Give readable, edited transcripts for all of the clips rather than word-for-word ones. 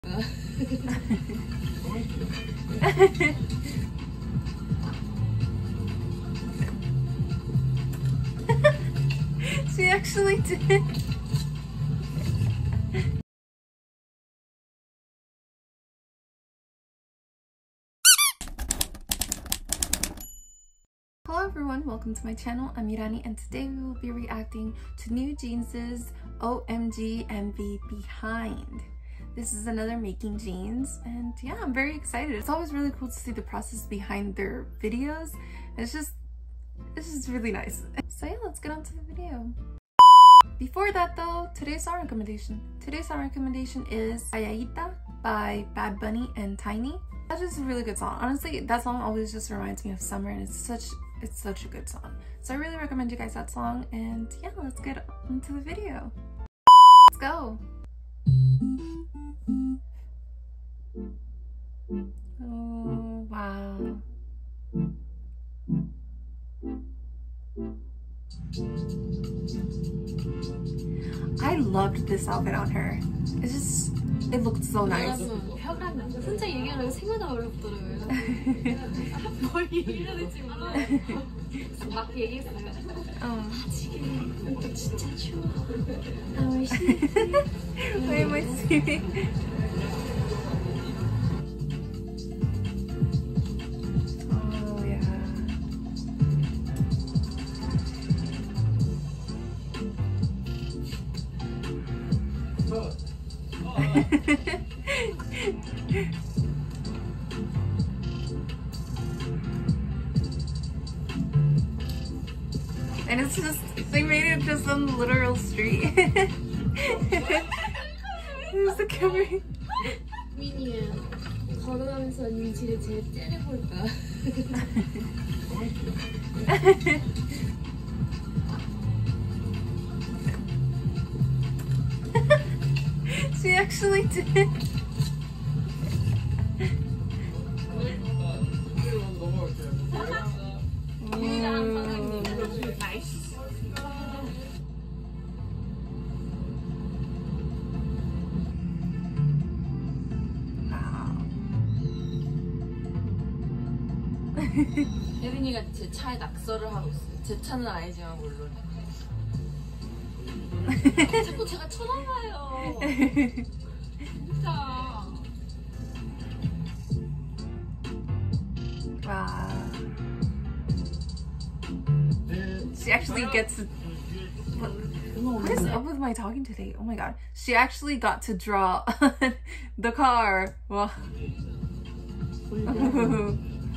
She actually did. Hello everyone, welcome to my channel. I'm Mirani and today we will be reacting to NewJeans' OMG MV Behind. This is another Making Jeans and yeah, I'm very excited. It's always really cool to see the process behind their videos. It's just really nice. So yeah, let's get on to the video. Before that though, today's song recommendation. Today's song recommendation is Calladita by Bad Bunny and Tiny. That's just a really good song. Honestly, that song always just reminds me of summer and it's such a good song. So I really recommend you guys that song and yeah, let's get into the video. Let's go. Oh, wow. I loved this outfit on her. It looked so nice. 혼자 얘기하려고 생각나 어렵더라고요. 뭘 얘기해야 될지 몰라. 막 얘기했어요. 지금 또 진짜 추워. 왜 Why am I sleeping? Oh yeah. And it's just, they made it just on the literal street. Who's the camera? 미니야, 걸어가면서 윤지를 제일 째려볼까? She actually did. 혜린이가 제 차에 낙서를 하고 있어요. 제 차는 아니지만 물론. 자꾸 제가 쳐다봐요. 진짜. Wow. She actually gets to... What is up with my talking today? Oh my god. She actually got to draw the car. Wow. No.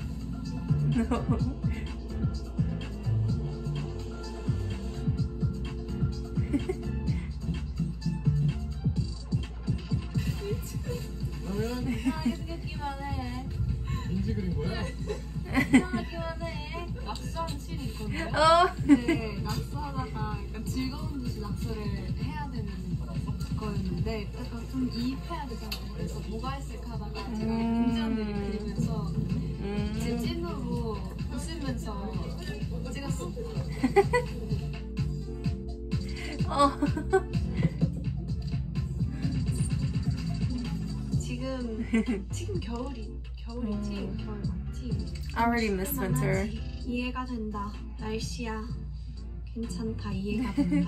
생각기만 해. 인지 그린 거야? 생각기만 해. 낙서하는 씬이 있거든요. 네, 낙서하다가 약간 즐거운 듯이 낙서를 해야 되는 거였는데 약간 좀 이입해야 되잖아요. 그래서 뭐가 했을까 하다가 제가 인지언니를 그리면서 제 찐으로 웃으면서 찍었어. 지금 겨울이지? 겨울 맞지? I already missed winter. 이해가 된다. 날씨야. 괜찮다. 이해가 된다.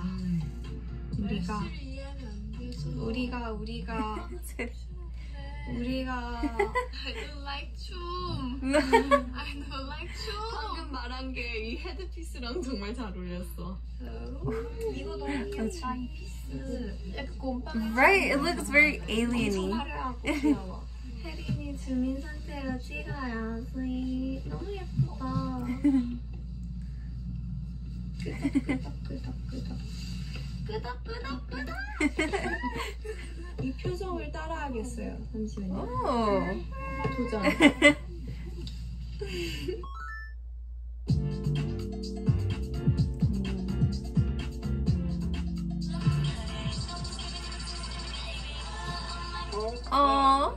우리가 I don't like 춤. I don't like 춤. 방금 말한 게 이 헤드피스랑 정말 잘 어울렸어. 이거 너무 귀엽다. 이 피스. 약간 곰팡이. Right, it looks very alien-y. 화려하고 귀여워. 혜린이 주민 상태로 찍어야지. 너무 예쁘다. 끄덕끄덕. 이 표정을 따라하겠어요. 잠시만요. Oh. 도전. Aww.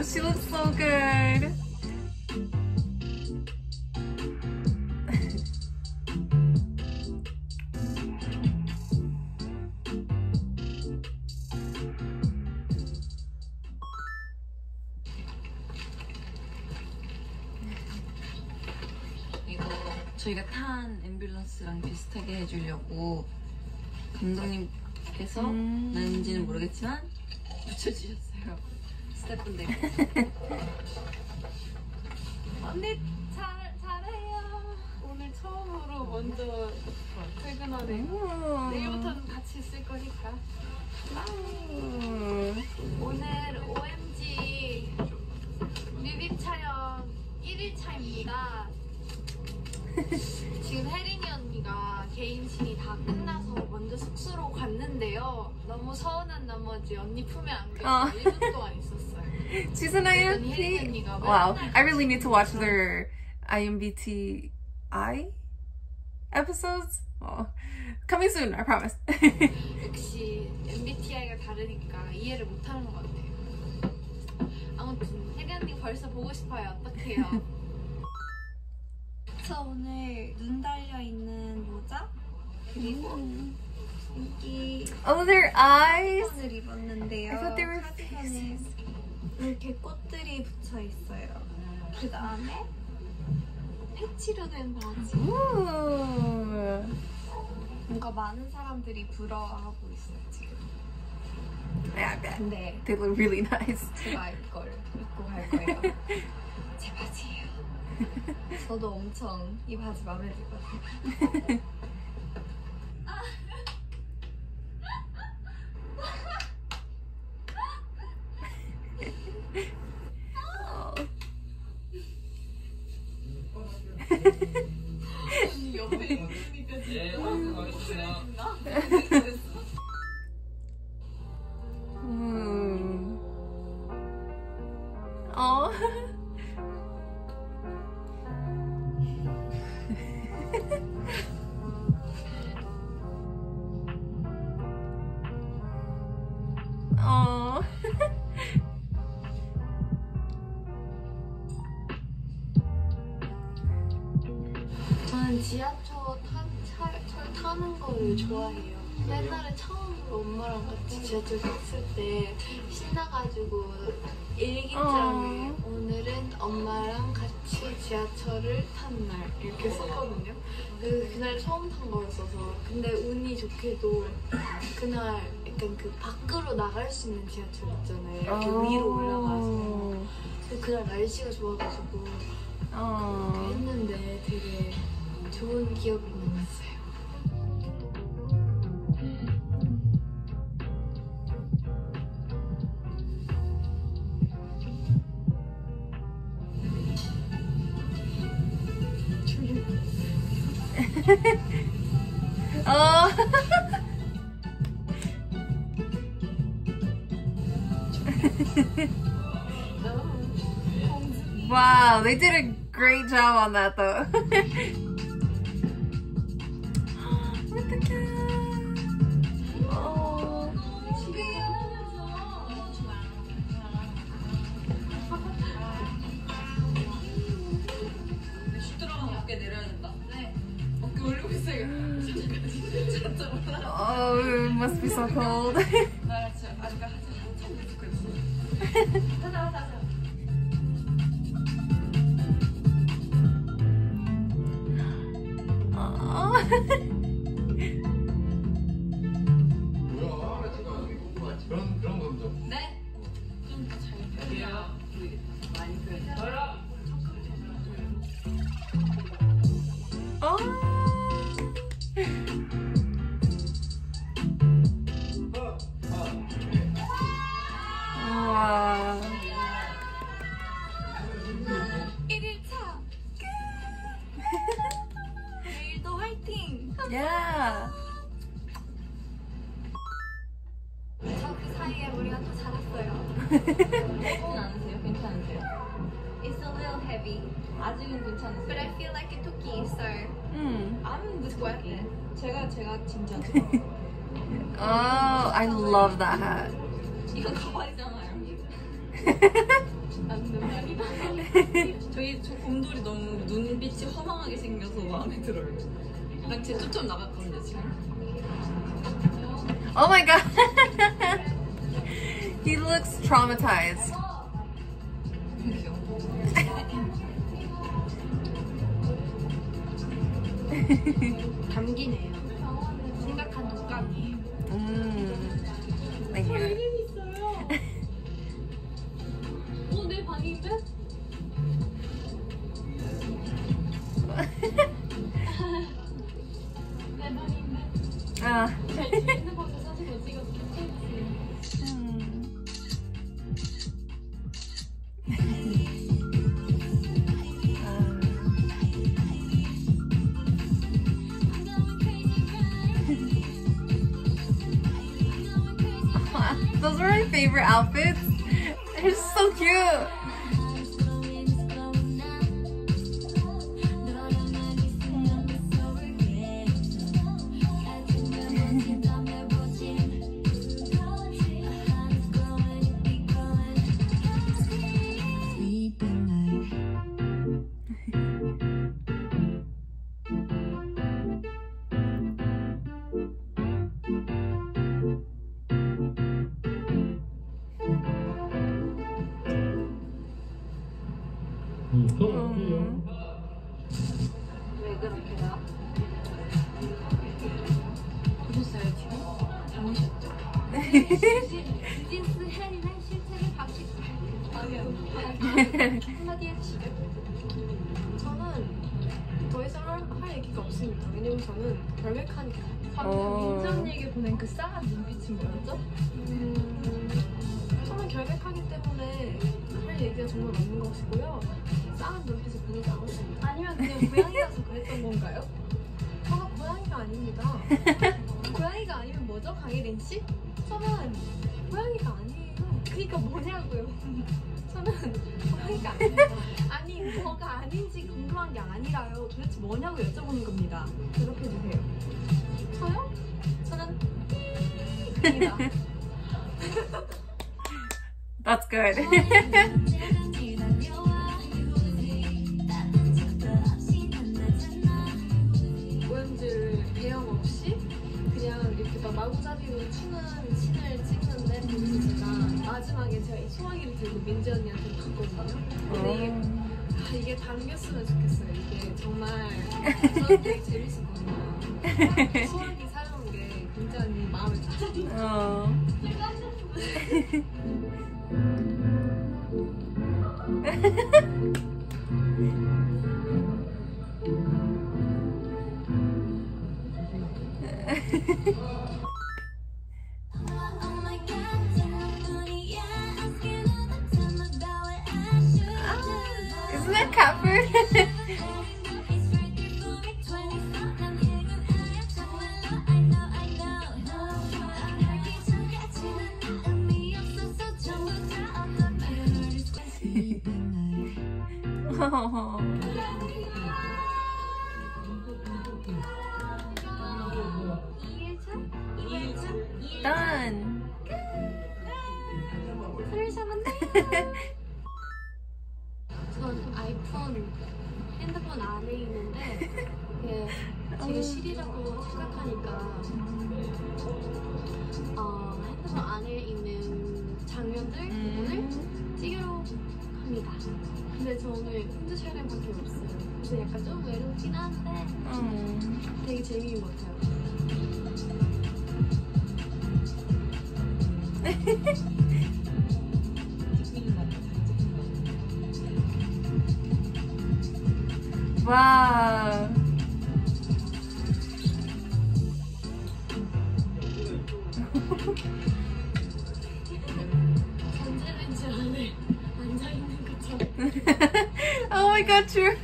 she looks so good. 이거 저희가 탄 앰뷸런스랑 비슷하게 해주려고 감독님께서 나는지는 모르겠지만 붙여주셨어요. 스태프분들. 언니 잘해요. 오늘 처음으로 먼저 퇴근하네요. 내일부터는 같이 있을 거니까. 오늘 OMG 뮤비 촬영 1일차입니다. 지금 혜린이 언니가 개인신이 다 끝나서 먼저 숙소로 갔는데요. 너무 서운한 나머지 언니 품에 안겨서 1분 동안 있었어요. She's an IMBTI. Wow, I really need to watch their IMBTI episodes. Oh, coming soon, I promise. 역시 MBTI가 다르니까 이해를 못하는 것 같아요. 아무튼 혜리 언니 벌써 보고 싶어요. 어떡해요? 저 오늘 눈 달려있는 모자 그리고 여기 Oh, their eyes. 을 입었는데요. I thought they were 카디건에 faces. 이렇게 꽃들이 붙어있어요. 그 다음에 패치로 된 바지. Ooh. 뭔가 많은 사람들이 부러워하고 있어요 지금. Yeah, I bet. 근데 They look really nice. 제가 이걸 입고 갈 거예요. 제 바지예요. 저도 엄청 이 바지 마음에 들거든요. 옆에 있으니까 Oh. Oh. 저는 지하철 타는 거를 좋아해요. 옛날에 처음으로 엄마랑 같이 지하철 탔을 때 신나가지고 일기장에 오늘은 엄마랑 같이 지하철을 탄 날 이렇게 썼거든요. 그날 처음 탄 거였어서 근데 운이 좋게도 그날 약간 그 밖으로 나갈 수 있는 지하철 있잖아요. 이렇게 위로 올라가서 그날 날씨가 좋아가지고 그렇게 했는데 되게 좋은 기억이 남았어요. Oh. Wow, they did a great job on that though. With the cat. Oh. 슛 들어가면 어깨 내려야 된다. 네. 어깨 올리고 있어요. 진짜 올라. Oh, it must be so cold. 나 진짜 아직 한참 부족했어. 하자. 그런 건 좀. 네? 좀 더 잘 표현해요. 많이 표현해. Wow. 1일차 끝! 내일도 화이팅! Yeah. 저 그 사이에 우리가 또 자랐어요. 괜찮으세요? It's a little heavy, 아직은 but 괜찮으세요? I feel like it took you, so I'm sweating. 제가 진짜 Oh, I love that hat. 이건 가발이잖아요. 저 곰돌이 너무 눈빛이 허망하게 생겨서 마음에 들어요. 난 제 초점 나갔거든요 지금. Oh my god. He looks traumatized. 감기네요. 심각한 독감이에요. Thank you. 있어요. 내 방인데? 내 방인데? 아. 핸드폰으로 사진 못 찍어서 Those are my favorite outfits. They're so cute. 왜 그렇게요? 보셨어요 지금? 잠으셨죠? 뉴진스 헬이랑 실체를 박식 한마디 해주시죠. 저는 더 이상 할 얘기가 없습니다. 왜냐면 저는 결백하니까. 방금 민정님에게 보낸 그 싸한 눈빛은 뭐였죠? 저는 결백하기 때문에 할 얘기가 정말 없는 것이고요. 싸한 눈빛을 보내지 않았습니다. 아니면 그냥 고양이라서 그랬던 건가요? 저는 고양이가 아닙니다. 고양이가 아니면 뭐죠, 강혜린 씨? 저는 고양이가 아니에요. 그러니까 뭐냐고요. 저는 고양이가 아닙니다. 아니 뭐가 아닌지 궁금한 게 아니라요. 도대체 뭐냐고 여쭤보는 겁니다. 대답해 주세요. 저요? 저는 입니다. That's good. 오염제를 배영 없이 그냥 이렇게 막 마구잡이로 추는 신을 찍는데 거기서 제가 마지막에 제가 이 소화기를 들고 민지 언니한테 갔거든요. 근데 이게 담겼으면 좋겠어요. 이게 정말 저는 되게 재밌었거든요. 소화기 사용한 게 민지 언니 마음에 들었어요. Isn't that cat food? Oh. Done. 전 아이폰 핸드폰 안에 있는데 이게 제 실이라고 생각하니까 핸드폰 안에 있는 장면들 부분을 찍으러 갑니다. 근데 저 오늘 혼자 촬영밖에 없어요. 그래서 약간 좀 외롭긴 한데 되게 재미있는 것 같아요. Wow. 전자레인지 안에 앉아있는 것처럼. Oh my god, true.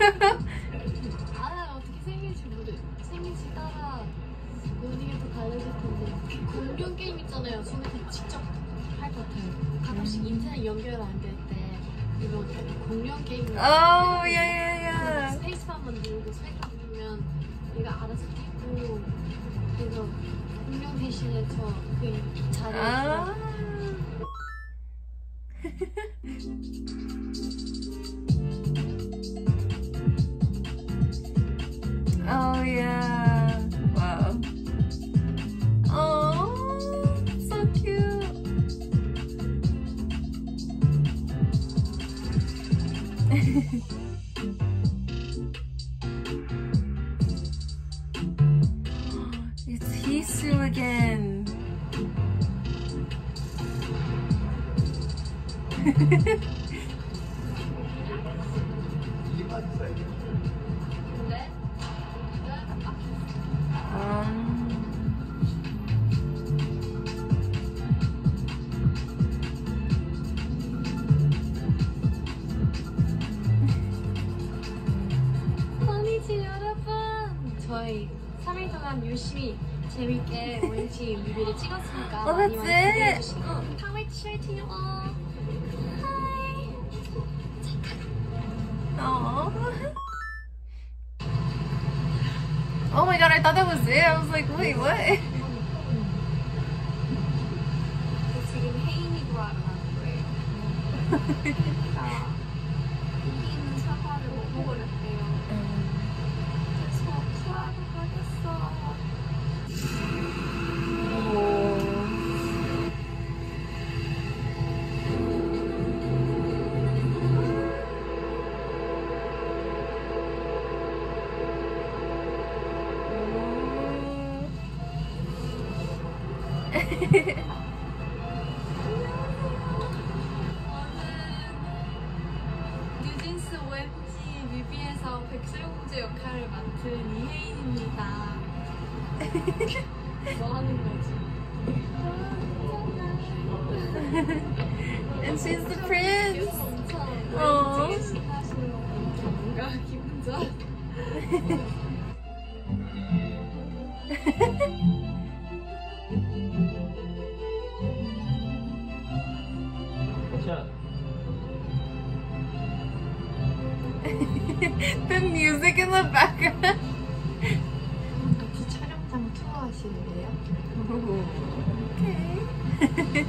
어떻게 생일지 따라 분위기가 더 달라질 텐데. 공룡 게임 있잖아요. 저는 그냥 직접 할 것 같아요. 가끔씩 인터넷 연결 안 될 때 이거 공룡 게임. Oh, yeah. 스페이스바만 누르고 스페이스바 누르면 얘가 알아서 뛰고 그래서 공룡 대신에 저 그 자리에서 It's Hisu again. 건니치 여러분! 저희 3일 동안 열심히 재밌게 OMG 뮤비를 찍었으니까 Oh, 많이 that's 많이 it. 기대해주시고 Can't wait to show it to you all! Hi! Aww. Oh my god, I thought that was it. I was like, wait, what? 지금 혜인이 구하러 가는 거예요. 혜인이가 여기 있는 사과를 못 먹어렸대요. 그래서 구하러 가겠어. 뉴진스 OMG 뮤비에서 백설공주 역할을 맡은 이혜인입니다. 뭐 하는 거지? And she's the prince. 엄청 되게 신나시는 거 보니까 뭔가 기분 좋아. The music in the background. 같이 촬영장 투어하시는데요? Okay.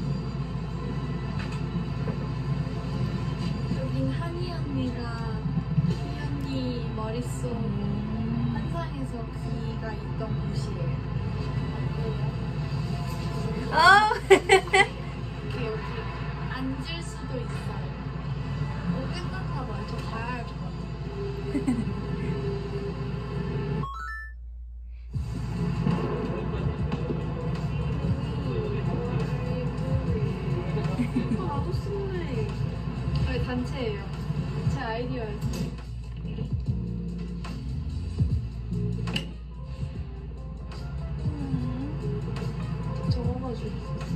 여긴 한이 언니가 희 언니 머릿속 환상에서 귀가 있던 곳이에요. Oh. 이렇게 여기 앉을 수도 있어요. 끝났나 봐요. 저 가야 할 것 같아요. 나도 쓸래. 저희 단체예요. 제 아이디어였어요. 적어가지고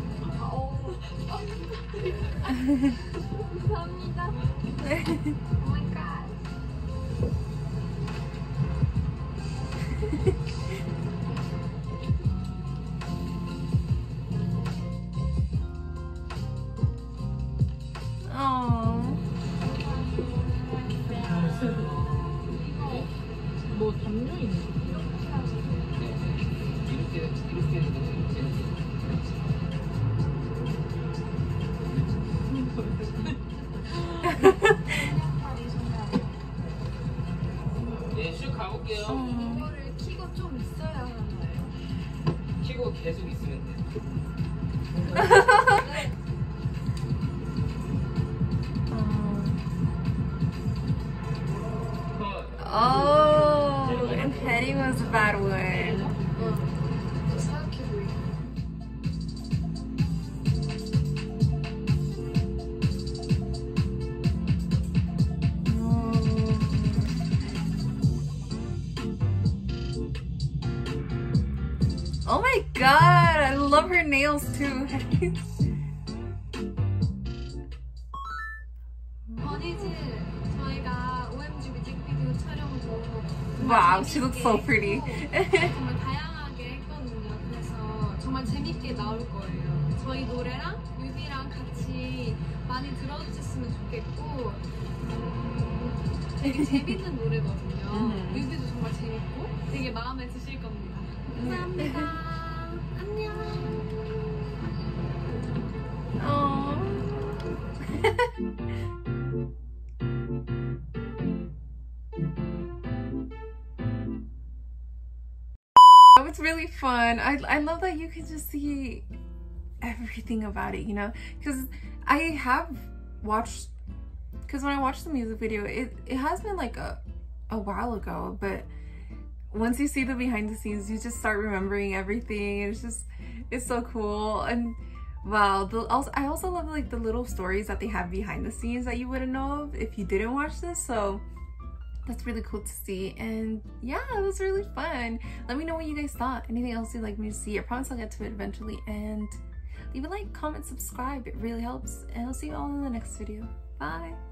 감사합니다. Oh my god. Oh. 뭐 담요 있는 거? 이렇게 네, 쭉 가볼게요. 이거를 키고 좀 있어야 하나요? 키고 계속 있으면 돼. Oh, and Petty was a bad one. 응. 사악해 보이고. Oh my god, I love her nails too. 버니즈 저희가 OMG 뮤직비디오 촬영도 Wow, she looks so pretty. 정말 다양하게 했거든요. 그래서 정말 재밌게 나올 거예요. 저희 노래랑 뮤비랑 같이 많이 들어주셨으면 좋겠고 되게 재밌는 노래거든요. 뮤비도 정말 재밌고 되게 마음에 드실 겁니다. 감사합니다. 안녕. That was really fun. I love that you can just see everything about it, you know? Because I have watched because when I watched the music video, it has been like a while ago, but once you see the behind the scenes, you just start remembering everything. It's so cool. And wow, I also love like the little stories that they have behind the scenes that you wouldn't know of if you didn't watch this. So that's really cool to see. And yeah, it was really fun. Let me know what you guys thought. Anything else you'd like me to see? I promise I'll get to it eventually. And leave a like, comment, subscribe. It really helps. And I'll see you all in the next video. Bye.